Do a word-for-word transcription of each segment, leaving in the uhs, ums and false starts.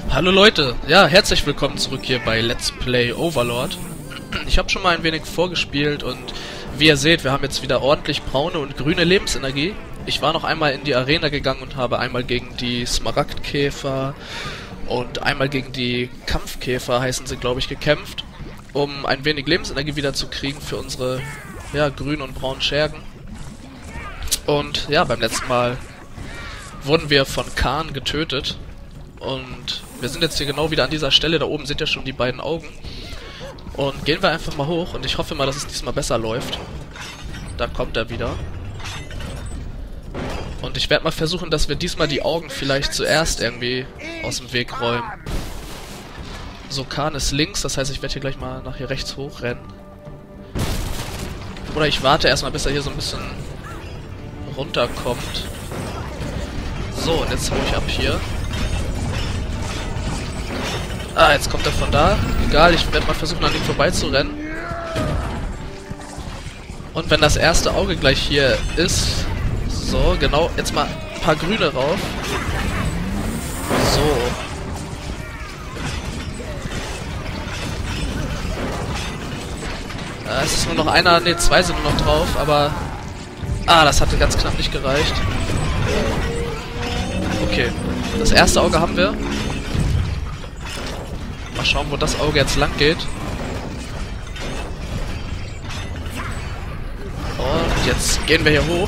Hallo Leute, ja, herzlich willkommen zurück hier bei Let's Play Overlord. Ich habe schon mal ein wenig vorgespielt und wie ihr seht, wir haben jetzt wieder ordentlich braune und grüne Lebensenergie. Ich war noch einmal in die Arena gegangen und habe einmal gegen die Smaragdkäfer und einmal gegen die Kampfkäfer, heißen sie glaube ich, gekämpft, um ein wenig Lebensenergie wieder zu kriegen für unsere ja, grünen und braunen Schergen. Und ja, beim letzten Mal wurden wir von Khan getötet. Und wir sind jetzt hier genau wieder an dieser Stelle, da oben sind ja schon die beiden Augen. Und gehen wir einfach mal hoch und ich hoffe mal, dass es diesmal besser läuft. Da kommt er wieder. Und ich werde mal versuchen, dass wir diesmal die Augen vielleicht zuerst irgendwie aus dem Weg räumen. So, Khan ist links, das heißt, ich werde hier gleich mal nach hier rechts hochrennen. Oder ich warte erstmal, bis er hier so ein bisschen runterkommt. So, und jetzt hau ich ab hier. Ah, jetzt kommt er von da. Egal, ich werde mal versuchen, an ihm vorbeizurennen. Und wenn das erste Auge gleich hier ist... So, genau, jetzt mal ein paar Grüne rauf. So. Ah, es ist nur noch einer, ne, zwei sind nur noch drauf, aber... Ah, das hatte ganz knapp nicht gereicht. Okay, das erste Auge haben wir. Mal schauen, wo das Auge jetzt lang geht. Und jetzt gehen wir hier hoch.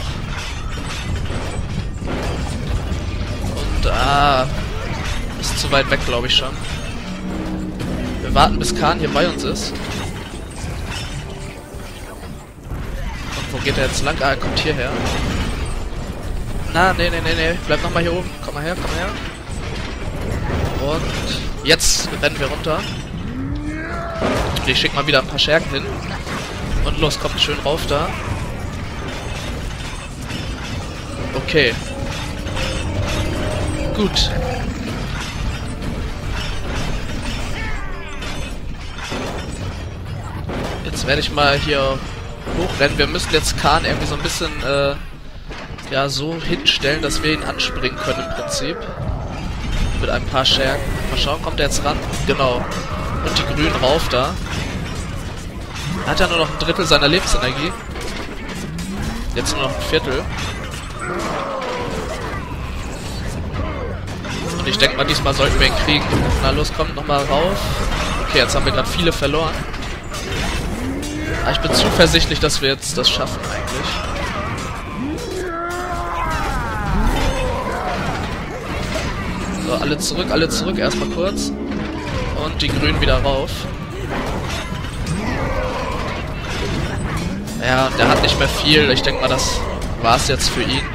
Und ah, ist zu weit weg, glaube ich schon. Wir warten, bis Khan hier bei uns ist. Und wo geht er jetzt lang? Ah, er kommt hierher. Na, nee, nee, nee, nee. Bleib nochmal hier oben. Komm mal her, komm mal her. Und jetzt rennen wir runter. Ich schicke mal wieder ein paar Schergen hin. Und los, kommt schön rauf da. Okay. Gut. Jetzt werde ich mal hier hochrennen. Wir müssen jetzt Khan irgendwie so ein bisschen äh, ja, so hinstellen, dass wir ihn anspringen können im Prinzip. Mit ein paar Schergen. Mal schauen, kommt er jetzt ran? Genau. Und die Grünen rauf da. Er hat ja nur noch ein Drittel seiner Lebensenergie. Jetzt nur noch ein Viertel. Und ich denke mal, diesmal sollten wir ihn kriegen. Na los, kommt nochmal rauf. Okay, jetzt haben wir gerade viele verloren. Aber ich bin zuversichtlich, dass wir jetzt das schaffen eigentlich. So, alle zurück, alle zurück, erstmal kurz. Und die Grünen wieder rauf. Ja, der hat nicht mehr viel. Ich denke mal, das war's jetzt für ihn.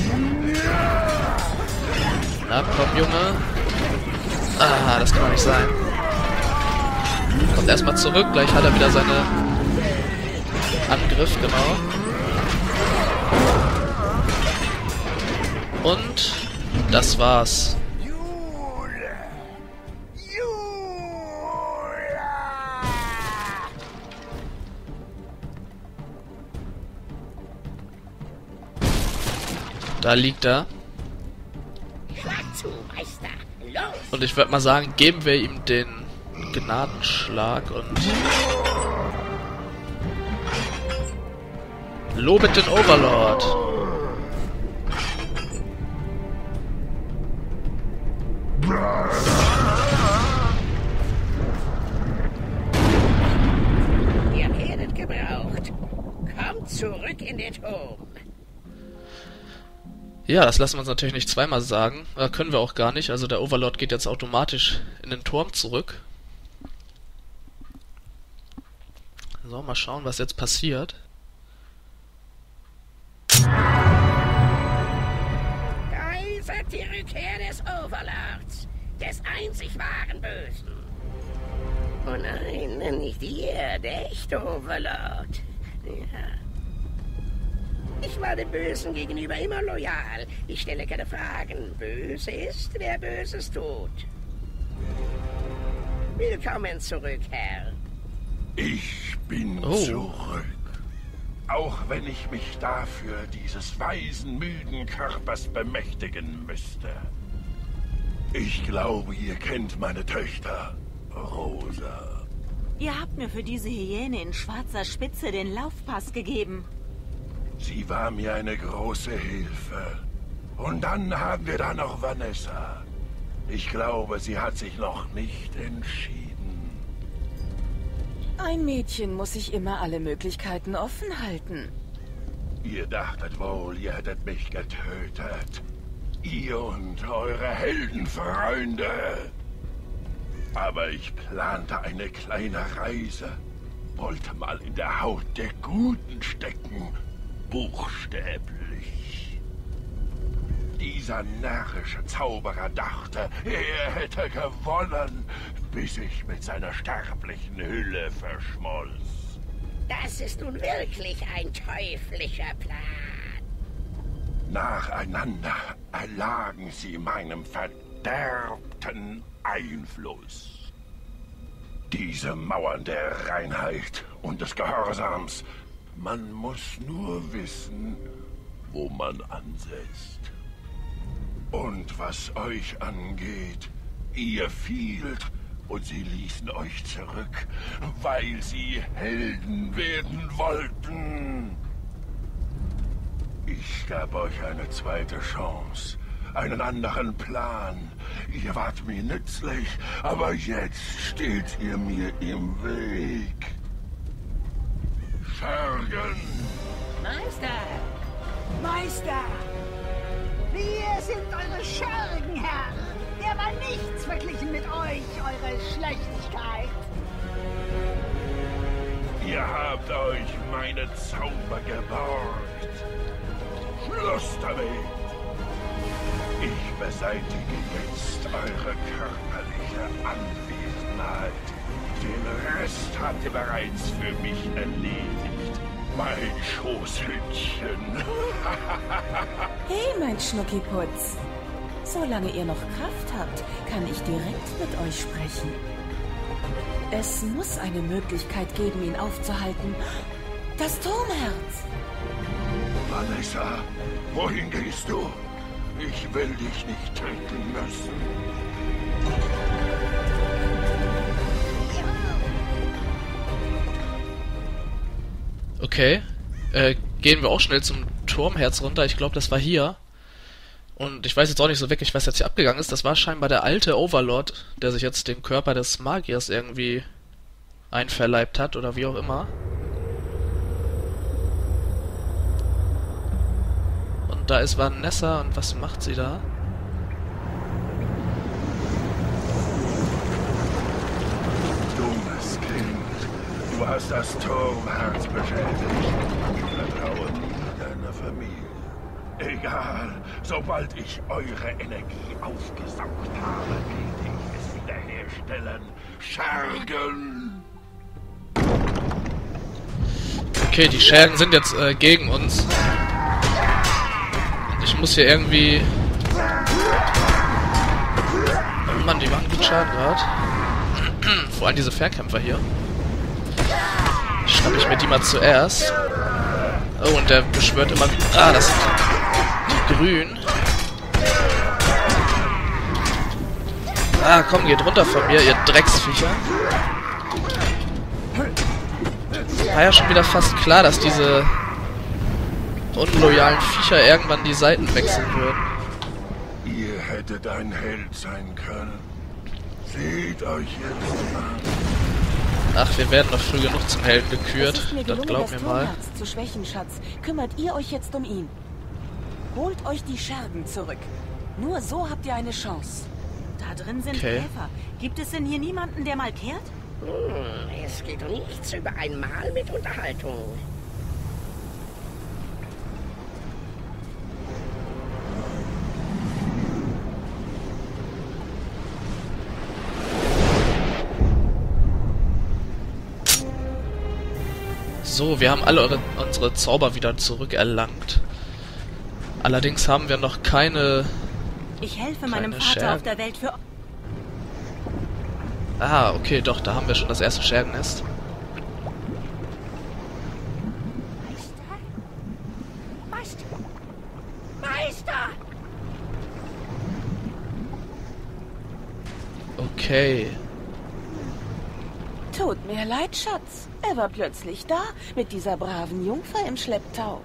Na, komm, Junge. Ah, das kann doch nicht sein. Kommt erstmal zurück, gleich hat er wieder seine Angriff, genau. Und das war's. Da liegt er. Und ich würde mal sagen, geben wir ihm den Gnadenschlag und lobet den Overlord. Ihr werdet gebraucht. Kommt zurück in den Turm. Ja, das lassen wir uns natürlich nicht zweimal sagen. Äh, können wir auch gar nicht. Also der Overlord geht jetzt automatisch in den Turm zurück. So, mal schauen, was jetzt passiert. Eisert die Rückkehr des Overlords, des einzig wahren Bösen. Oh nein, nicht ihr, der echte Overlord. Ja. Ich war dem Bösen gegenüber immer loyal. Ich stelle keine Fragen. Böse ist, wer Böses tut. Willkommen zurück, Herr. Ich bin Oh. zurück. Auch wenn ich mich dafür dieses weisen, müden Körpers bemächtigen müsste. Ich glaube, ihr kennt meine Töchter, Rosa. Ihr habt mir für diese Hyäne in schwarzer Spitze den Laufpass gegeben. Sie war mir eine große Hilfe. Und dann haben wir da noch Vanessa. Ich glaube, sie hat sich noch nicht entschieden. Ein Mädchen muss sich immer alle Möglichkeiten offen halten. Ihr dachtet wohl, ihr hättet mich getötet. Ihr und eure Heldenfreunde. Aber ich plante eine kleine Reise. Wollte mal in der Haut der Guten stecken. Buchstäblich. Dieser närrische Zauberer dachte, er hätte gewonnen, bis ich mit seiner sterblichen Hülle verschmolz. Das ist nun wirklich ein teuflischer Plan. Nacheinander erlagen sie meinem verderbten Einfluss. Diese Mauern der Reinheit und des Gehorsams. Man muss nur wissen, wo man ansetzt. Und was euch angeht, ihr fielt und sie ließen euch zurück, weil sie Helden werden wollten. Ich gab euch eine zweite Chance, einen anderen Plan. Ihr wart mir nützlich, aber jetzt steht ihr mir im Weg. Schergen! Meister! Meister! Wir sind eure Schergenherren. Der war nichts verglichen mit euch, eure Schlechtigkeit. Ihr habt euch meine Zauber geborgt. Schluss damit! Ich beseitige jetzt eure körperliche Anwesenheit. Den Rest habt ihr bereits für mich erledigt. Mein Schoßhündchen. Hey, mein Schnuckiputz. Solange ihr noch Kraft habt, kann ich direkt mit euch sprechen. Es muss eine Möglichkeit geben, ihn aufzuhalten. Das Turmherz. Vanessa, wohin gehst du? Ich will dich nicht töten müssen. Okay. Äh, gehen wir auch schnell zum Turmherz runter. Ich glaube, das war hier. Und ich weiß jetzt auch nicht so wirklich, was jetzt hier abgegangen ist. Das war scheinbar der alte Overlord, der sich jetzt den Körper des Magiers irgendwie einverleibt hat oder wie auch immer. Und da ist Vanessa und was macht sie da? Dummes Kind, du hast das Turmherz beschädigt. Vertraue nie deiner Familie. Egal, sobald ich eure Energie aufgesaugt habe, werde ich es wiederherstellen. Schergen! Okay, die Schergen sind jetzt äh, gegen uns. Und ich muss hier irgendwie... Oh Mann, die machen gut Schaden gerade. Vor allem diese Fernkämpfer hier. Schnapp ich mir die mal zuerst. Oh, und der beschwört immer... Ah, das sind die Grün. Ah, komm, geht runter von mir, ihr Drecksviecher. War ja schon wieder fast klar, dass diese unloyalen Viecher irgendwann die Seiten wechseln würden. Ihr hättet ein Held sein können. Seht euch jetzt an. Ach, wir werden noch früh genug zum Helden gekürt. Es ist mir Das gelungen, glaub das mir mal. Turmherz zu schwächen, Schatz. Kümmert ihr euch jetzt um ihn. Holt euch die Schergen zurück. Nur so habt ihr eine Chance. Da drin sind Okay. Käfer. Gibt es denn hier niemanden, der mal kehrt? Hm, es geht um nichts über ein Mahl mit Unterhaltung. So, wir haben alle eure, unsere Zauber wieder zurückerlangt. Allerdings haben wir noch keine... Ich helfe meinem Kleine Vater Schergen. auf der Welt für... Ah, okay, doch, da haben wir schon das erste Schergennest. Meister! Meister! Okay. Tut mir leid, Schatz. Er war plötzlich da, mit dieser braven Jungfer im Schlepptau.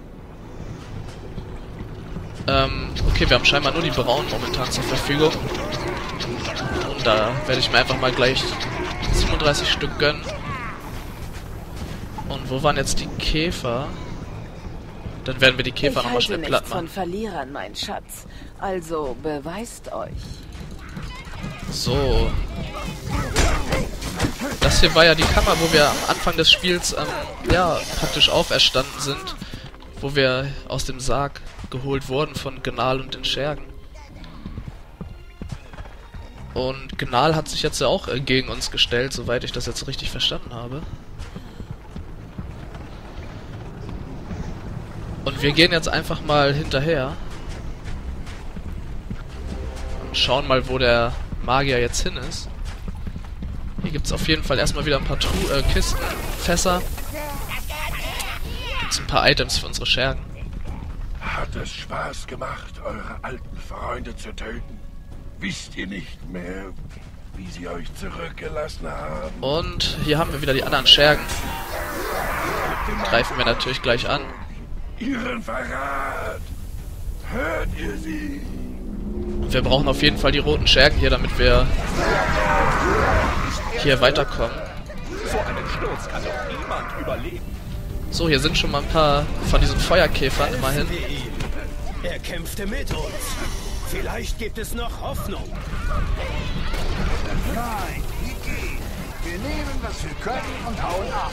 Ähm, okay, wir haben scheinbar nur die braunen momentan zur Verfügung. Und da werde ich mir einfach mal gleich siebenunddreißig Stück gönnen. Und wo waren jetzt die Käfer? Dann werden wir die Käfer nochmal schnell platt machen. Ich halte nichts von Verlierern, mein Schatz. Also beweist euch. So. Das hier war ja die Kammer, wo wir am Anfang des Spiels, ähm, ja, praktisch auferstanden sind. Wo wir aus dem Sarg geholt wurden von Gnal und den Schergen. Und Gnal hat sich jetzt ja auch äh, gegen uns gestellt, soweit ich das jetzt richtig verstanden habe. Und wir gehen jetzt einfach mal hinterher. Und schauen mal, wo der Magier jetzt hin ist. Hier gibt es auf jeden Fall erstmal wieder ein paar Tru äh, Kisten, Fässer. Gibt es ein paar Items für unsere Schergen. Hat es Spaß gemacht, eure alten Freunde zu töten? Wisst ihr nicht mehr, wie sie euch zurückgelassen haben? Und hier haben wir wieder die anderen Schergen. Greifen wir natürlich gleich an. Ihren Verrat! Hört ihr sie? Und wir brauchen auf jeden Fall die roten Schergen hier, damit wir hier weiterkommen. So einen Sturz kann doch niemand überleben. So, hier sind schon mal ein paar von diesen Feuerkäfern immerhin. Er kämpfte mit uns. Vielleicht gibt es noch Hoffnung. Nein, wie geht? Wir nehmen, was wir können und hauen ab.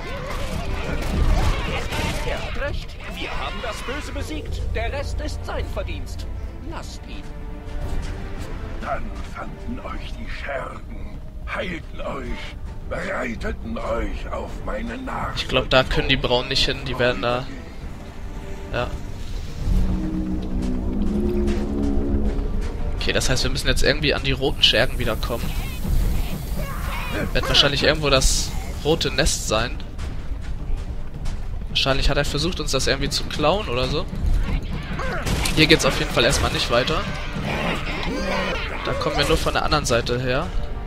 Er hat recht. Wir haben das Böse besiegt. Der Rest ist sein Verdienst. Lasst ihn. Dann fanden euch die Schergen, heilten euch, bereiteten euch auf meine Nachricht. Ich glaube, da können die Braunen nicht hin. Die werden da... Ja. Okay, das heißt, wir müssen jetzt irgendwie an die roten Schergen wiederkommen. Wird wahrscheinlich irgendwo das rote Nest sein. Wahrscheinlich hat er versucht, uns das irgendwie zu klauen oder so. Hier geht's auf jeden Fall erstmal nicht weiter. Da kommen wir nur von der anderen Seite her.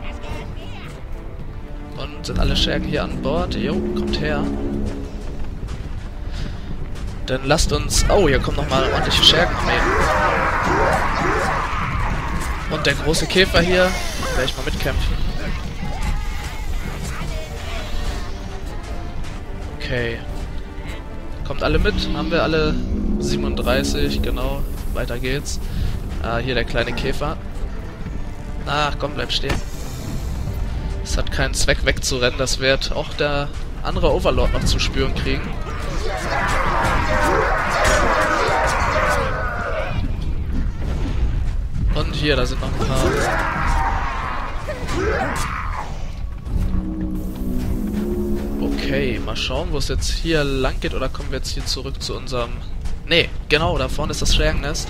Und sind alle Schergen hier an Bord? Jo, kommt her. Dann lasst uns... Oh, hier kommen nochmal ordentliche Schergenarmee. Und der große Käfer hier. Werde ich mal mitkämpfen. Okay. Kommt alle mit. Haben wir alle siebenunddreißig, genau. Weiter geht's. Ah, hier der kleine Käfer. Ach, komm, bleib stehen. Es hat keinen Zweck wegzurennen. Das wird auch der andere Overlord noch zu spüren kriegen. Und hier, da sind noch ein paar. Okay, mal schauen, wo es jetzt hier lang geht. Oder kommen wir jetzt hier zurück zu unserem... Nee, genau, da vorne ist das Schergennest.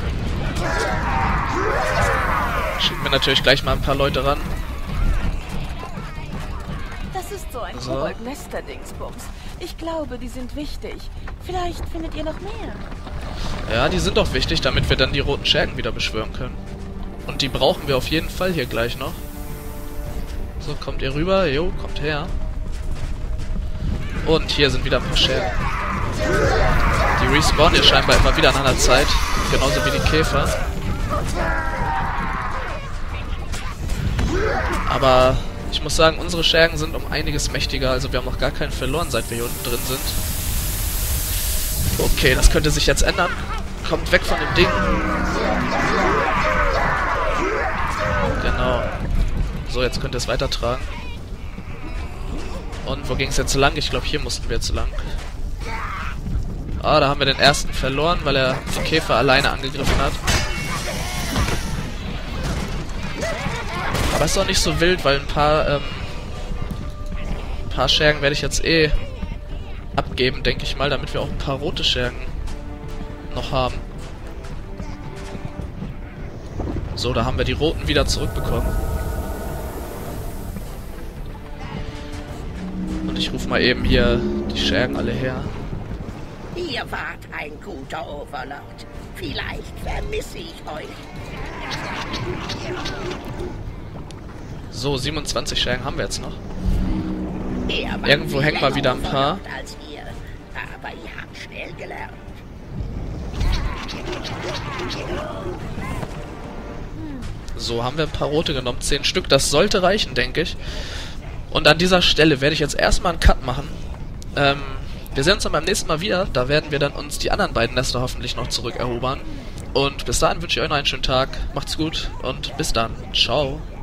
Schicken wir natürlich gleich mal ein paar Leute ran. Das ist so ein So. Kobold-Nester-Dingsbums. Ich glaube, die sind wichtig. Vielleicht findet ihr noch mehr. Ja, die sind doch wichtig, damit wir dann die roten Schergen wieder beschwören können. Und die brauchen wir auf jeden Fall hier gleich noch. So, kommt ihr rüber. Jo, kommt her. Und hier sind wieder ein paar Schergen. Die respawnen hier scheinbar immer wieder an einer Zeit. Genauso wie die Käfer. Aber ich muss sagen, unsere Schergen sind um einiges mächtiger. Also wir haben noch gar keinen verloren, seit wir hier unten drin sind. Okay, das könnte sich jetzt ändern. Kommt weg von dem Ding. Genau. So, jetzt könnt ihr es weitertragen. Und wo ging es jetzt lang? Ich glaube, hier mussten wir jetzt lang. Ah, da haben wir den ersten verloren, weil er die Käfer alleine angegriffen hat. Aber ist auch nicht so wild, weil ein paar, ähm, ein paar Schergen werde ich jetzt eh abgeben, denke ich mal, damit wir auch ein paar rote Schergen noch haben. So, da haben wir die roten wieder zurückbekommen. Und ich rufe mal eben hier die Schergen alle her. Ihr wart ein guter Overlord. Vielleicht vermisse ich euch. So, siebenundzwanzig Schergen haben wir jetzt noch. Er war Irgendwo viel hängen mal länger wieder ein paar. Overlord als ihr, aber ihr habt schnell gelernt. So, haben wir ein paar rote genommen. Zehn Stück, das sollte reichen, denke ich. Und an dieser Stelle werde ich jetzt erstmal einen Cut machen. Ähm, wir sehen uns dann beim nächsten Mal wieder. Da werden wir dann uns die anderen beiden Nester hoffentlich noch zurückerobern. Und bis dahin wünsche ich euch noch einen schönen Tag. Macht's gut und bis dann. Ciao.